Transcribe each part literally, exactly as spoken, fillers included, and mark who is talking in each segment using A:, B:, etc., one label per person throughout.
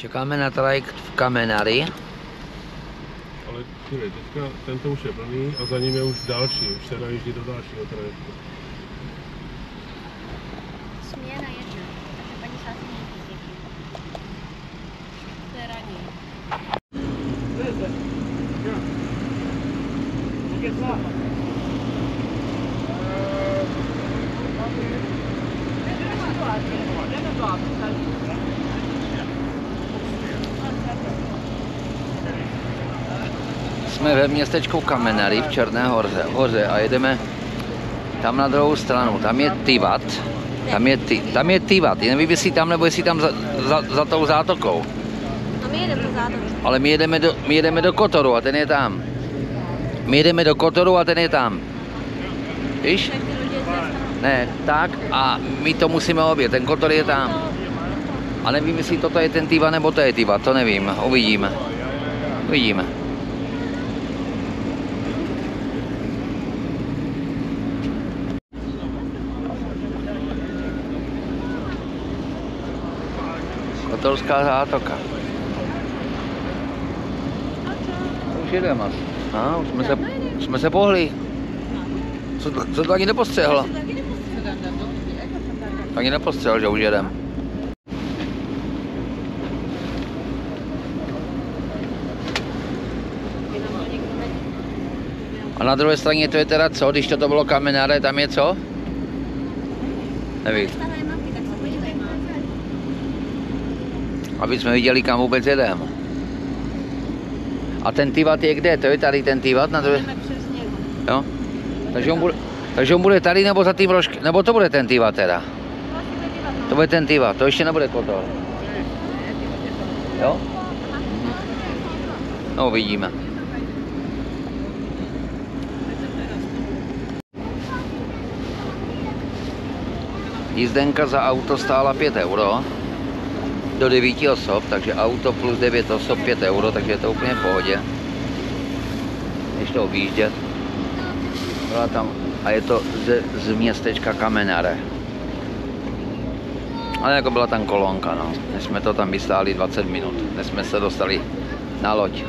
A: Čekáme na trajekt v Kamenary.
B: Ale dívej, teďka tento už je plný a za ním je už další, už se najíždí do dalšího trajektu.
C: Směna jedna, takže paní Sáci neví s někým. To je raní.
A: Jsme ve městečku Kamenary v Černé hoře, hoře a jedeme tam na druhou stranu. Tam je Tivat. Tam je, ty, tam je Tivat. Nevím, jestli tam nebo jestli tam za, za, za tou zátokou.
C: A my jedeme za zátokou.
A: Ale my jedeme, do, my jedeme do Kotoru a ten je tam. My jedeme do Kotoru a ten je tam. Víš? Ne, tak a my to musíme obět. Ten Kotor je tam. A nevím, jestli toto je ten Tivat nebo to je Tivat. To nevím. Uvidíme. Uvidíme. Kotorská zátoka. Už jedeme asi. A, už jsme se, už jsme se pohli. Co, co to ani nepostřehl? Ani nepostřehl, že už jedem. A na druhé straně to je teda co? Když to bylo Kamenary, tam je co? Nevím. Aby jsme viděli, kam vůbec jedeme. A ten Tivat je kde? To je tady ten Tivat? Na druhé... Jo? Takže on, bude, takže on bude tady nebo za tím rožky? Nebo to bude ten Tivat teda? To bude ten Tivat, to ještě nebude Kotor. Jo? No, vidíme. Jízdenka za auto stála pět euro. Do devíti osob, takže auto plus devět osob pět euro, takže je to úplně v pohodě. Když to objíždět. Byla tam, a je to z, z městečka Kamenary. Ale jako byla tam kolonka, no. Než jsme to tam vystáli dvacet minut, než jsme se dostali na loď.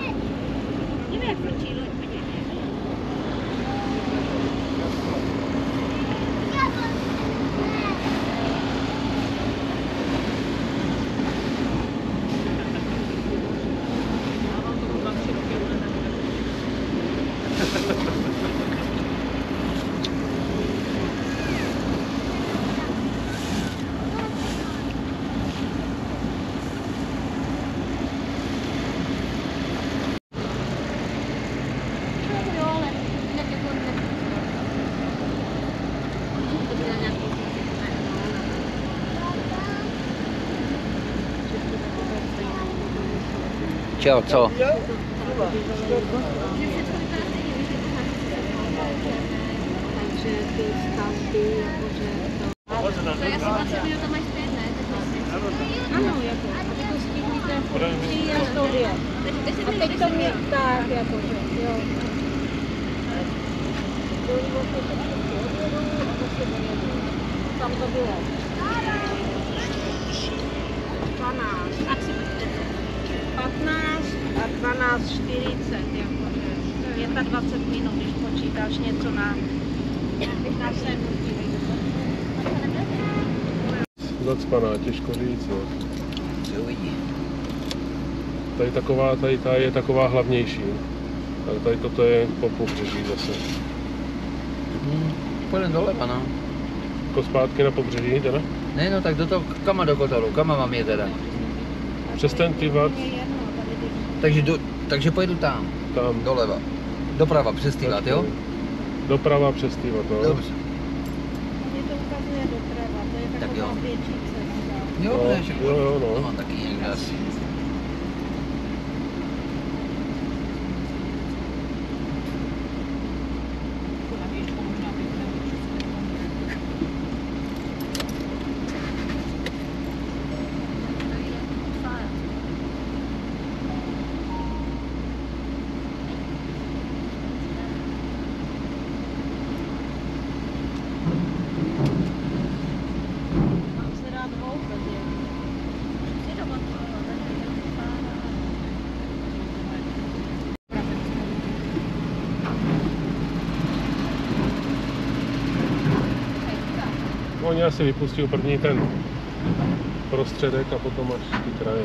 A: Čeho, co?
C: Takže ty stavby, jakože to... To je asi dvacet minut, to mají zpět, ne? Ano, jako. A vy to stihníte přijet to dvě. A teď to mě tak, jakože, jo. Tam to bylo. dvanáct. patnáct a dvanáct čtyřicet, jakože dvacet pět minut, když počítáš něco na, na sednutí.
B: Zacpaná, těžko říct, no. Tady taková, tady ta je taková hlavnější. A tady toto je po pobřeží zase.
A: Hmm, půjdem doleva, no.
B: Jako zpátky na pobřeží, teda?
A: Ne, no tak do toho, kam do Kotoru, kam mám je teda?
B: Přes ten Tivat.
A: Takže, do, takže pojedu tam,
B: Tam.
A: doleva. Doprava přes Tivat, jo?
B: Doprava přes Tivat, no.
A: Dobře.
C: Mně to ukazuje doprava, to je
A: Tak jo.
C: taková větší cesta.
A: Jo,
B: No,
A: ne, že...
B: jo, jo, no.
A: To mám taky někde asi.
B: oni asi vypustí první ten prostředek a potom až ty kraje.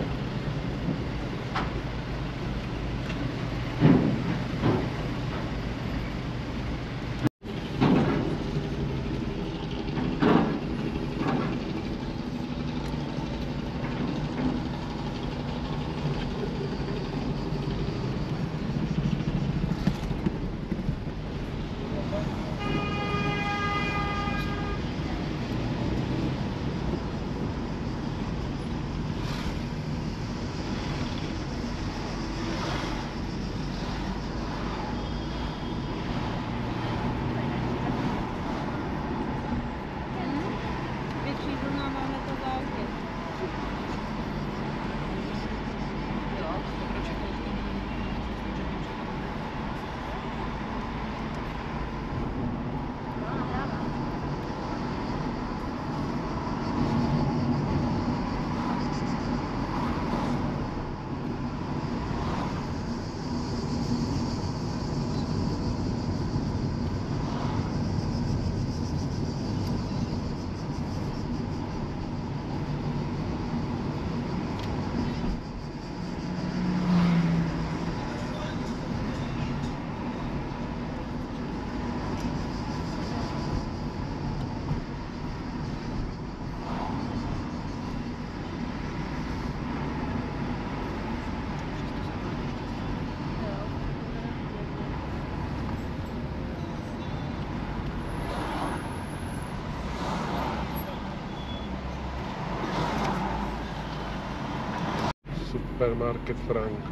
B: Supermarket Franka.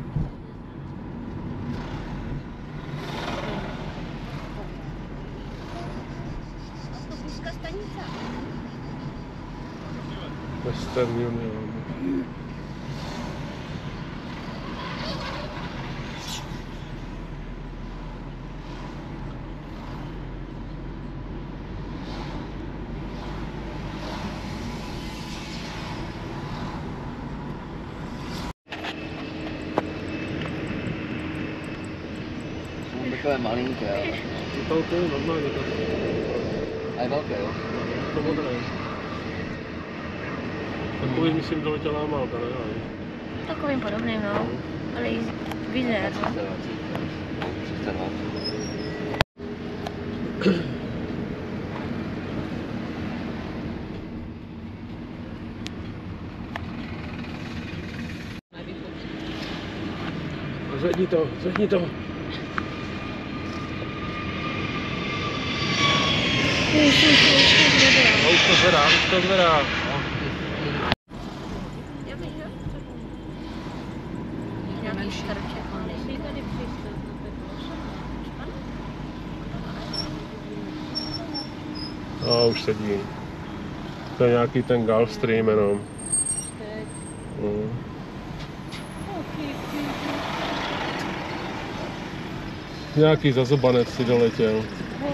C: Autobuská stanice.
B: Western Union.
A: Takové malinké, ale...
B: To je normálně to.
A: A je velké, jo?
B: To modré. Takový myslím doletělá Malta, ne?
C: Takovým podobným, no. Ale i vizér, no.
A: tři sta dvacet.
B: Zvedni to, zvedni to.
C: Už, už, už to zvedá.
B: No, už to zvedá, už to zvedá.
C: Já bych, jo? Nějaký štrček, on nesmí tady přistat na té ploše.
B: No, už sedí. To je nějaký ten Gulfstream jenom. No. Nějaký zazobanec si doletěl.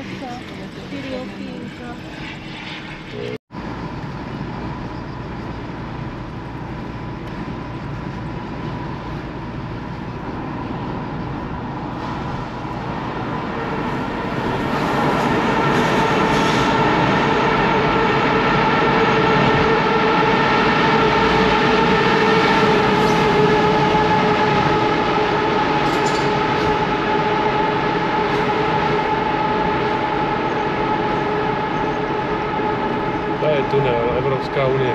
B: To je tunel, Evropská unie.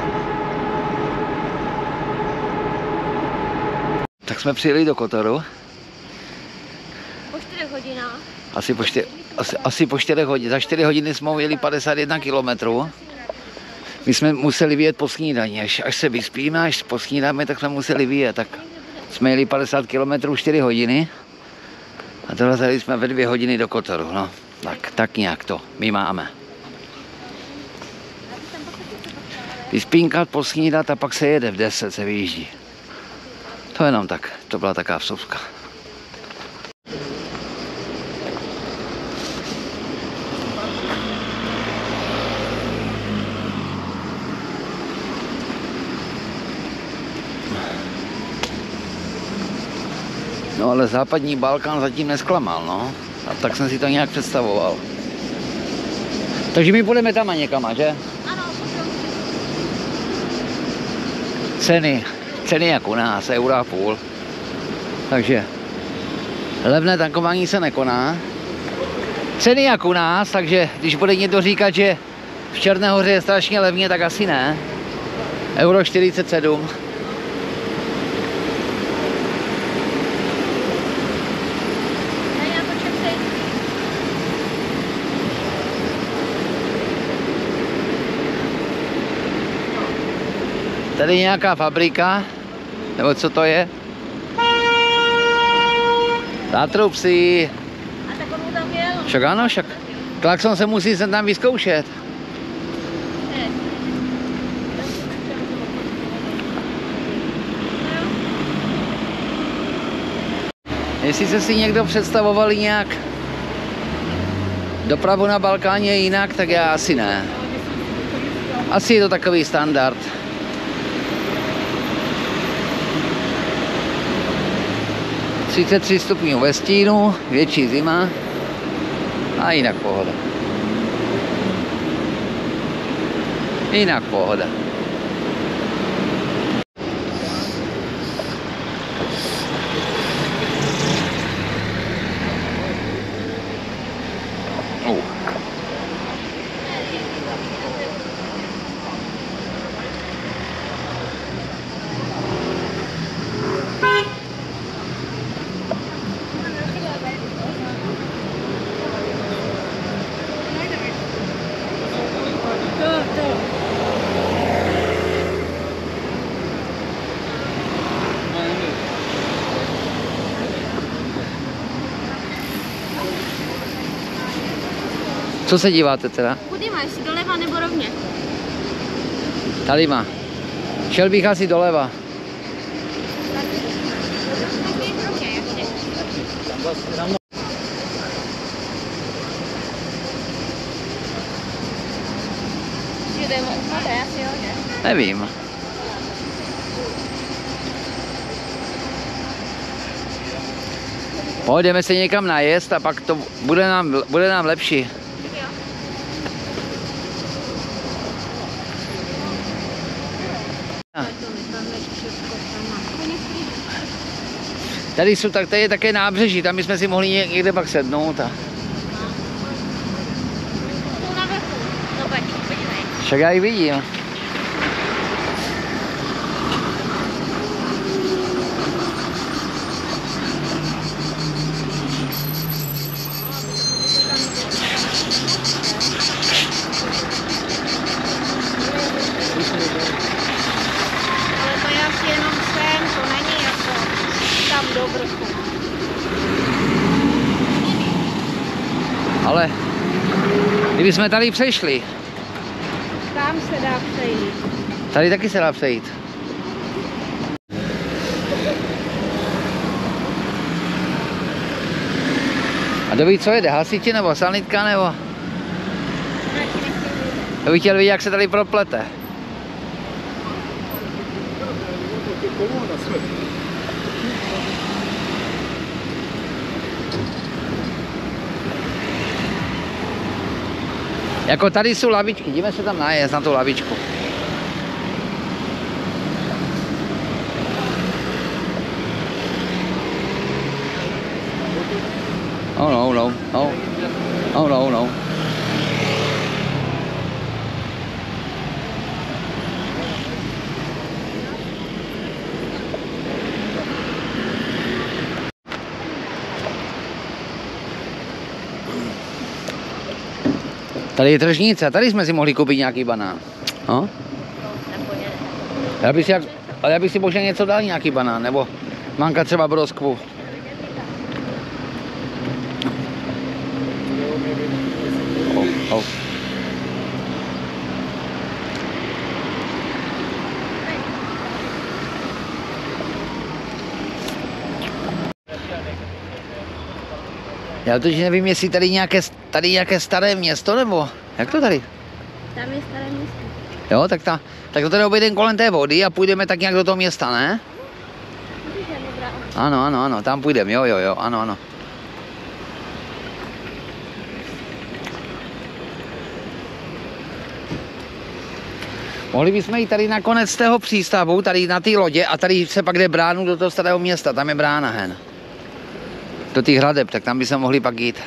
A: Tak jsme přijeli do Kotoru.
C: Po čtyřech hodinách.
A: Asi po, čtyř, asi, asi po čtyřech hodin. Za čtyři hodiny jsme jeli padesát jedna kilometrů. My jsme museli vyjet po snídani. Až, až se vyspíme, až posnídáme, tak jsme museli vyjet. Tak jsme jeli padesát kilometrů čtyři hodiny. A dorazili jsme ve dvě hodiny do Kotoru. No, tak, tak nějak to my máme. Vyspínkat, posnídat a pak se jede v deset, se vyjíždí. To jenom tak, to byla taková vsuvka. No ale západní Balkán zatím nesklamal, no. A tak jsem si to nějak představoval. Takže my půjdeme tam a někama, že?
C: Ano, potom.
A: Ceny, ceny jak u nás, eura a půl. Takže levné tankování se nekoná. Ceny jak u nás, takže když bude někdo říkat, že v Černé Hoře je strašně levně, tak asi ne. Euro čtyřicet sedm. Tady nějaká fabrika, nebo co to je? Zátrubci.
C: A tak on tam jel.
A: Však ano, však. Klakson se musí sem tam vyzkoušet. Jestli se si někdo představovali nějak dopravu na Balkáně jinak, tak já asi ne. Asi je to takový standard. třicet tři stupňů ve stínu, větší zima a jinak pohoda. Jinak pohoda. Uh. Co se díváte teda?
C: Kudy máš, jestli doleva nebo rovně?
A: Tady má. Šel bych asi doleva. Nevím. Pojdeme se někam najíst a pak to bude nám, bude nám lepší. Tady jsou tak, tady je také nábřeží, tam bychom si mohli někde pak sednout. A... Však já ji vidím. Ale kdyby jsme tady přešli.
C: Tam se dá přejít.
A: Tady taky se dá přejít. A kdo ví, co jede? Hasiči nebo sanitka nebo? Já bych chtěl vidět, jak se tady proplete. Jako tady jsou lavičky, jdeme se tam najet na tu lavičku. Oh no, no, no. Oh no, no. Tady je tržnice, tady jsme si mohli koupit nějaký banán. No? Já bych si, jak, ale já bych si možná něco dal, nějaký banán, nebo manka třeba broskvu. Oh, oh. Já totiž nevím, jestli tady nějaké, tady nějaké staré město, nebo jak to tady?
C: Tam je staré město.
A: Jo, tak, ta, tak to tady obejdeme kolem té vody a půjdeme tak nějak do toho města, ne? Ano, ano, ano, tam půjdeme, jo, jo, jo, ano, ano. Mohli bychom jít tady na konec tého přístavu, tady na té lodě a tady se pak jde bránu do toho starého města, tam je brána hen. Do těch hradeb, tak tam bychom mohli pak jít.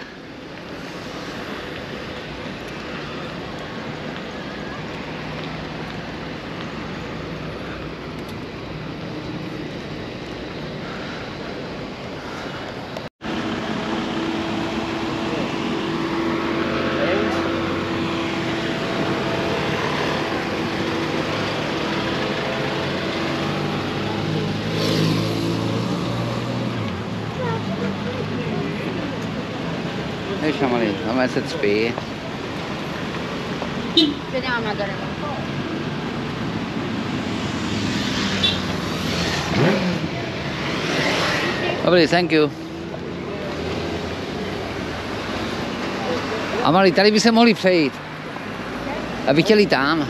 A: Hej šamali, máme se cpí.
C: Vediamo magari.
A: Dobrý, thank you. Amali, tady by se mohli přejít. Aby chtěli tam.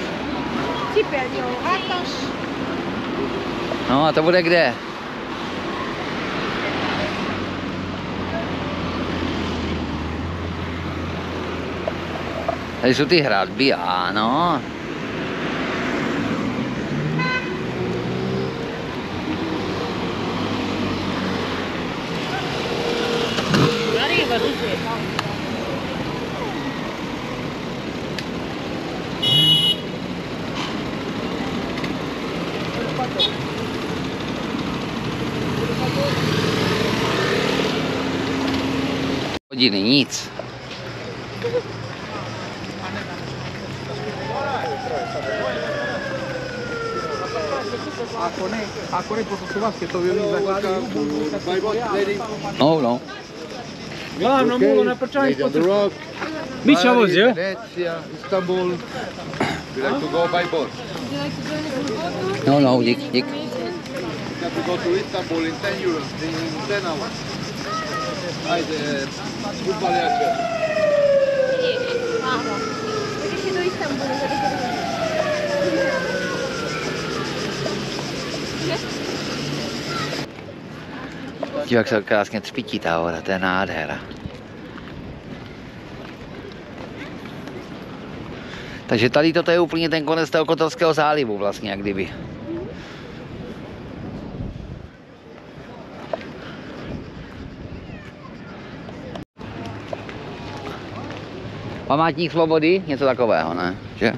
A: No a to bude kde? Tady jsou ty hradby, ano. Hodiny, nic. No, no.
D: Glavno mulo na prčanj potrebujem.
E: Mića vozi, je?
D: Venecija, Istanbul. We like to go by boat.
A: No, no, dík, dík.
D: We have to go to Istanbul in ten euros, in ten hours. Ajde, upaljače.
C: Když jsi do Istanbulu,
A: Díky, jak se krásně třpítí ta hora, to je nádhera. Takže tady toto je úplně ten konec toho Kotorského zálivu vlastně, jak kdyby. Památník svobody, něco takového, ne? Že?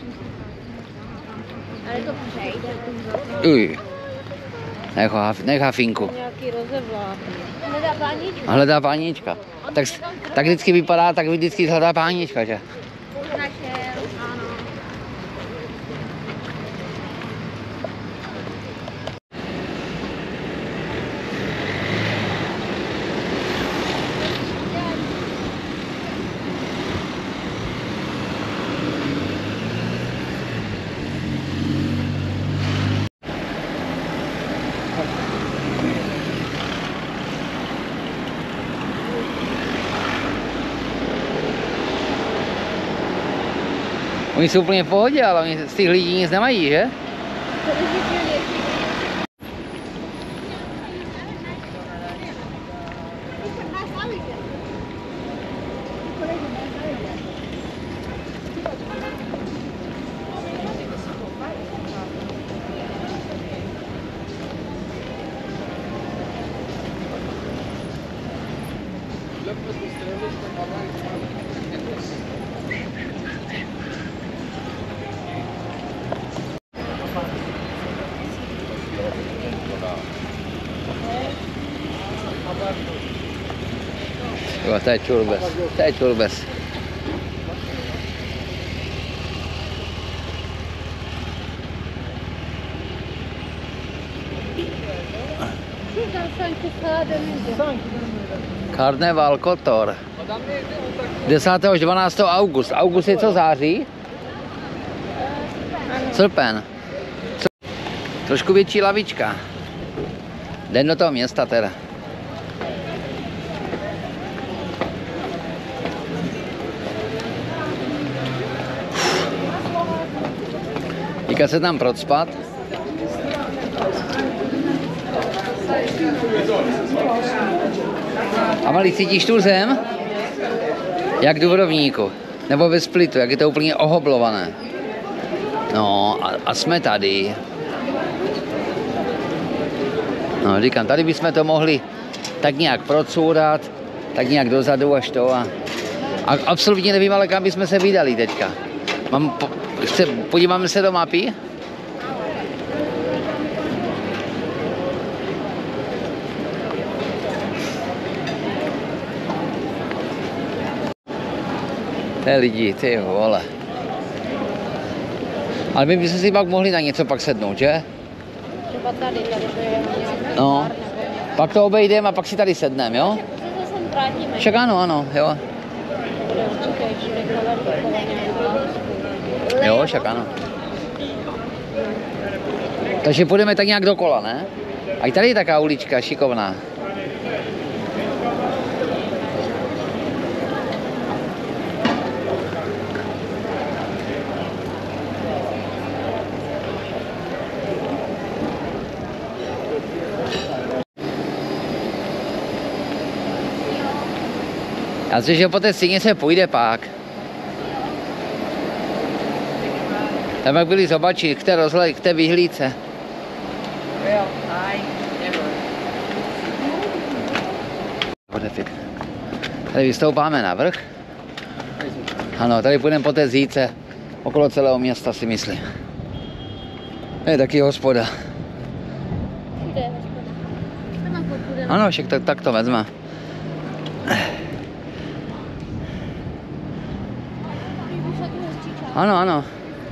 C: ale to přejde.
A: Uj. Nechá, nechá finku.
C: Nějaký rozevlák. Hledá páničku.
A: Hledá pánička. Tak, tak vždycky vypadá, tak vždycky hledá pánička, že?
C: Našel, ano.
A: Oni jsou úplně v pohodě, ale oni z těch lidí nic nemají, že? Jo, to je čurbes, to je čurbes. Karneval Kotor. desátého až dvanáctého august. August je co, září? Srpen. Trošku větší lavička. Den do toho města teda. Teďka se tam procpat. A malý, cítíš tu zem? Jak jdu v rovníku. Nebo ve splitu, jak je to úplně ohoblované. No a, a jsme tady. No říkám, tady bychom to mohli tak nějak procourat, tak nějak dozadu až to a, a absolutně nevím, ale kam bychom se vydali teďka. Mám, po, chce, podíváme se do mapy? Ty lidi, ty vole. Ale my bychom si pak mohli na něco pak sednout, že?
C: Třeba tady, tady to je nějaký
A: No.
C: bar nebo něco.
A: Pak to obejdeme a pak si tady sedneme, jo?
C: Se sem vrátíme.
A: Však ano, ano, jo.
C: To bude určitě ještě rychle okolo nějakého.
A: Jo, však ano. Takže půjdeme tak nějak dokola, ne? A i tady je taká ulička šikovná. Já si, že po té stěně se půjde pak. Tam jak byli zobačit, k té rozhle, k té vyhlídce. Tady vystoupáme na vrch. Ano, tady půjdeme po té zíce. Okolo celého města si myslím. Je taky hospoda.
C: Kde je hospoda? Tam jako půjdeme.
A: Ano, však tak, tak to vezme. Ano, ano.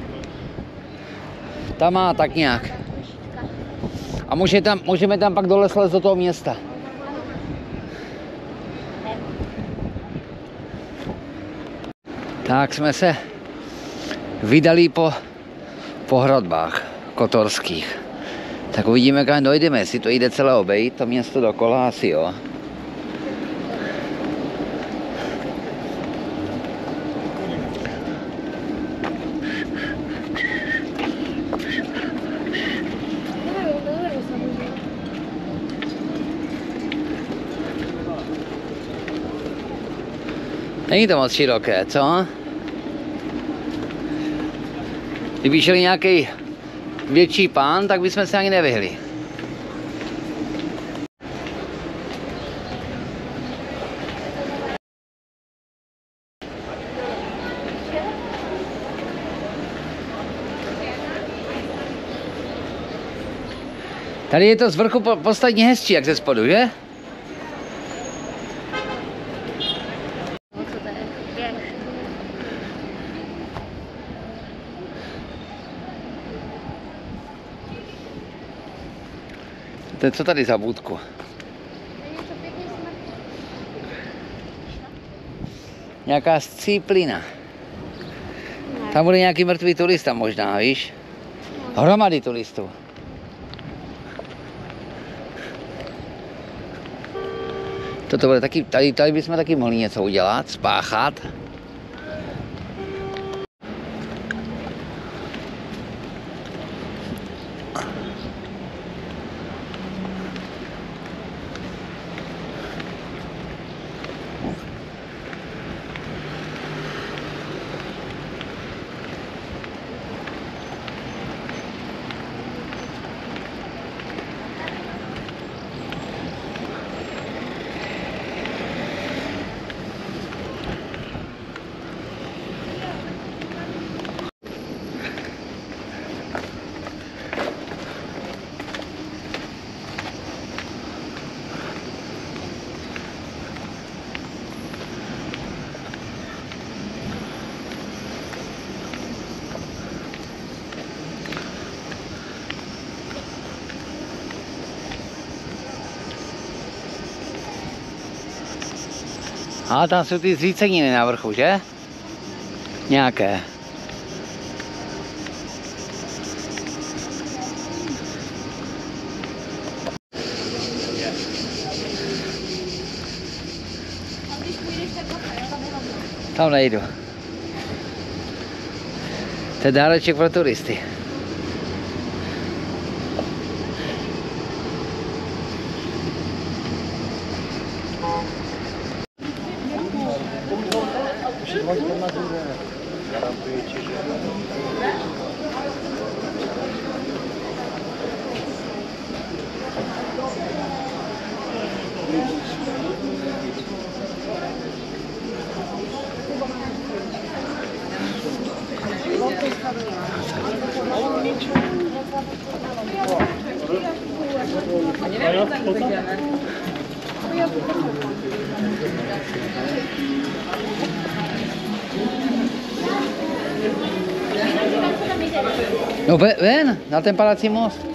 A: Tam má tak nějak. A může tam, můžeme tam pak dole slez do toho města. Tak jsme se vydali po, po hradbách kotorských. Tak uvidíme, kam dojdeme, jestli to jde celé obejít, to město dokola, asi jo. Není to moc široké, co? Kdyby šel nějaký větší pán, tak bychom se ani nevyhli. Tady je to z vrchu podstatně hezčí, jak ze spodu, že? To je co tady za budku? Nějaká scíplina. Tam bude nějaký mrtvý turista možná, víš? Hromady turistů. Toto bude taky, tady, tady bychom taky mohli něco udělat, spáchat. A tam jsou ty zříceniny na vrchu, že? Nějaké. Tam nejdu. To je dáreček pro turisty. No ven, ven, na ten palací most.